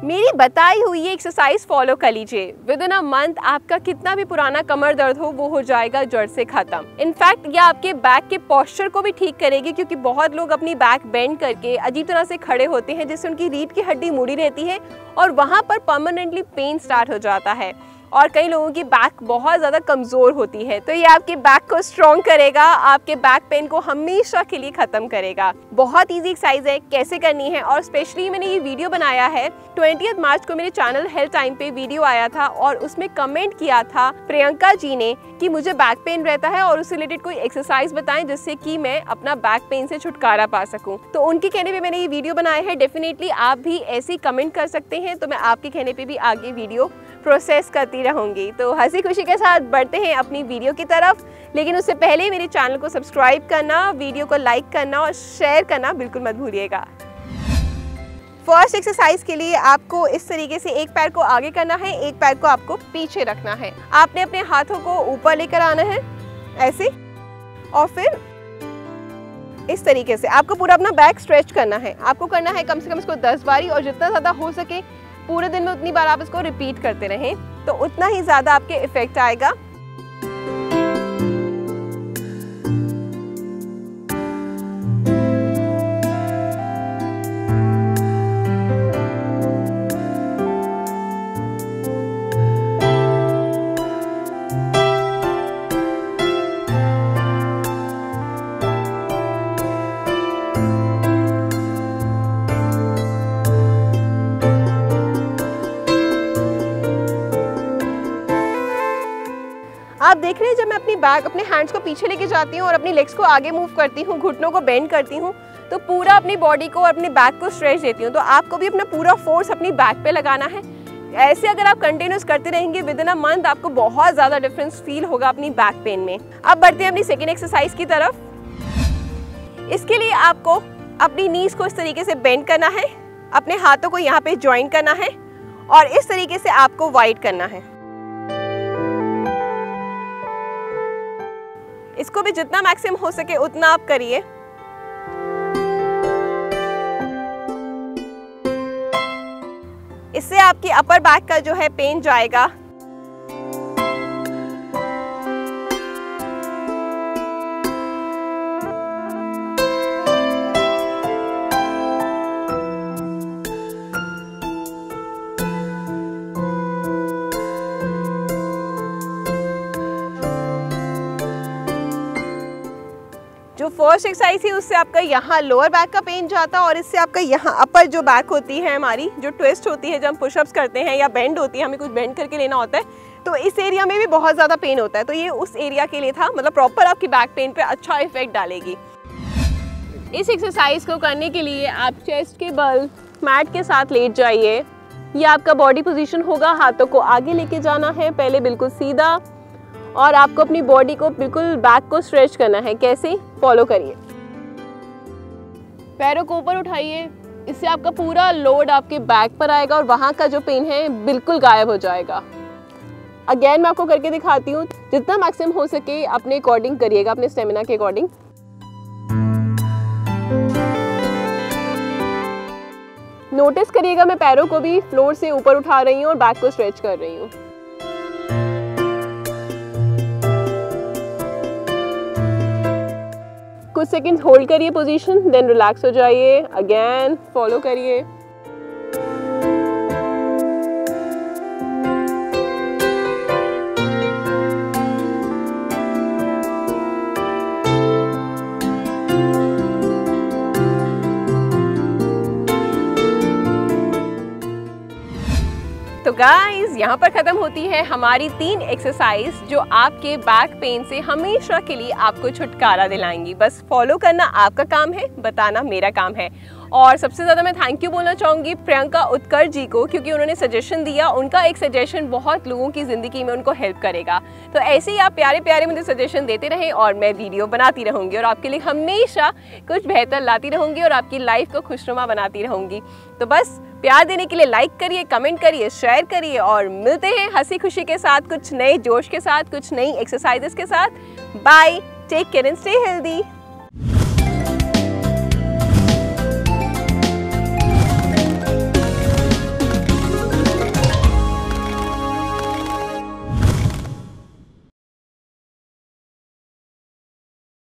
मेरी बताई हुई ये एक्सरसाइज फॉलो कर लीजिए। विद इन अ मंथ आपका कितना भी पुराना कमर दर्द हो वो हो जाएगा जड़ से खत्म। इनफैक्ट ये आपके बैक के पोस्चर को भी ठीक करेगी, क्योंकि बहुत लोग अपनी बैक बेंड करके अजीब तरह से खड़े होते हैं जिससे उनकी रीढ़ की हड्डी मुड़ी रहती है और वहाँ पर परमानेंटली पेन स्टार्ट हो जाता है और कई लोगों की बैक बहुत ज़्यादा कमज़ोर होती है। तो ये आपके बैक को स्ट्रॉन्ग करेगा, आपके बैक पेन को हमेशा के लिए ख़त्म करेगा। बहुत इजी एक्सरसाइज है, कैसे करनी है। और स्पेशली मैंने ये वीडियो बनाया है 20 मार्च को मेरे चैनल हेल्थ टाइम पे वीडियो आया था और उसमें कमेंट किया था प्रियंका जी ने कि मुझे बैक पेन रहता है और उससे रिलेटेड कोई एक्सरसाइज बताएं जिससे कि मैं अपना बैक पेन से छुटकारा पा सकूं। तो उनके कहने पे मैंने ये वीडियो बनाया है। डेफिनेटली आप भी ऐसे ही कमेंट कर सकते हैं, तो मैं आपके कहने पे भी आगे वीडियो प्रोसेस करती रहूंगी। तो हंसी खुशी के साथ बढ़ते हैं अपनी वीडियो की तरफ, लेकिन उससे पहले मेरे चैनल को सब्सक्राइब करना, वीडियो को लाइक करना और शेयर करना बिल्कुल मत भूलिएगा। फर्स्ट एक्सरसाइज के लिए आपको इस तरीके से एक पैर को आगे करना है, एक पैर को आपको पीछे रखना है। आपने अपने हाथों को ऊपर लेकर आना है ऐसे, और फिर इस तरीके से आपको पूरा अपना बैक स्ट्रेच करना है। आपको करना है कम से कम इसको 10 बारी, और जितना ज़्यादा हो सके पूरे दिन में उतनी बार आप इसको रिपीट करते रहें तो उतना ही ज़्यादा आपके इफेक्ट आएगा। आप देख रहे हैं जब मैं अपनी बैक, अपने हैंड्स को पीछे लेके जाती हूँ और अपनी लेग्स को आगे मूव करती हूँ, घुटनों को बेंड करती हूँ, तो पूरा अपनी बॉडी को और अपने बैक को स्ट्रेच देती हूँ। तो आपको भी अपना पूरा फोर्स अपनी बैक पे लगाना है। ऐसे अगर आप कंटिन्यूस करते रहेंगे विद इन अ मंथ आपको बहुत ज़्यादा डिफरेंस फील होगा अपनी बैक पेन में। अब बढ़ते हैं अपनी सेकेंड एक्सरसाइज की तरफ। इसके लिए आपको अपनी नीज को इस तरीके से बेंड करना है, अपने हाथों को यहाँ पे ज्वाइन करना है और इस तरीके से आपको वाइड करना है। इसको भी जितना मैक्सिमम हो सके उतना आप करिए। इससे आपकी अपर बैक का जो है पेन जाएगा। जो फर्स्ट एक्सरसाइज थी उससे आपका यहाँ लोअर बैक का पेन जाता है और इससे आपका यहाँ अपर जो बैक होती है हमारी, जो ट्विस्ट होती है जब हम पुशअप्स करते हैं या बेंड होती है, हमें कुछ बेंड करके लेना होता है, तो इस एरिया में भी बहुत ज़्यादा पेन होता है। तो ये उस एरिया के लिए था, मतलब प्रॉपर आपकी बैक पेन पे अच्छा इफेक्ट डालेगी। इस एक्सरसाइज को करने के लिए आप चेस्ट के बल मैट के साथ लेट जाइए। ये आपका बॉडी पोजीशन होगा। हाथों को आगे लेके जाना है, पहले बिल्कुल सीधा, और आपको अपनी बॉडी को बिल्कुल बैक को स्ट्रेच करना है। कैसे, फॉलो करिए। पैरों को ऊपर उठाइए, इससे आपका पूरा लोड आपके बैक पर आएगा और वहाँ का जो पेन है बिल्कुल गायब हो जाएगा। अगेन मैं आपको करके दिखाती हूँ। जितना मैक्सिमम हो सके अपने अकॉर्डिंग करिएगा, अपने स्टेमिना के अकॉर्डिंग। नोटिस करिएगा मैं पैरों को भी फ्लोर से ऊपर उठा रही हूँ और बैक को स्ट्रेच कर रही हूँ। कुछ सेकंड होल्ड करिए पोजीशन, देन रिलैक्स हो जाइए। अगेन फॉलो करिए। तो गाइस, यहाँ पर खत्म होती है हमारी 3 एक्सरसाइज जो आपके बैक पेन से हमेशा के लिए आपको छुटकारा दिलाएंगी। बस फॉलो करना आपका काम है, बताना मेरा काम है। और सबसे ज़्यादा मैं थैंक यू बोलना चाहूँगी प्रियंका उत्कर्ष जी को, क्योंकि उन्होंने सजेशन दिया। उनका एक सजेशन बहुत लोगों की ज़िंदगी में उनको हेल्प करेगा। तो ऐसे ही आप प्यारे प्यारे मुझे सजेशन देते रहें और मैं वीडियो बनाती रहूँगी और आपके लिए हमेशा कुछ बेहतर लाती रहूँगी और आपकी लाइफ को खुशनुमा बनाती रहूँगी। तो बस प्यार देने के लिए लाइक करिए, कमेंट करिए, शेयर करिए और मिलते हैं हंसी खुशी के साथ, कुछ नए जोश के साथ, कुछ नई एक्सरसाइजेस के साथ। Bye, take care and stay healthy.